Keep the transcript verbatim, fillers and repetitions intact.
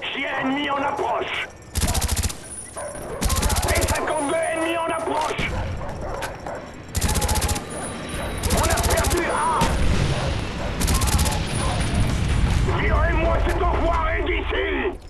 Chien ennemi en approche. Et cinquante-deux ennemis en approche. On a perdu A. Virez-moi cet enfoiré d'ici.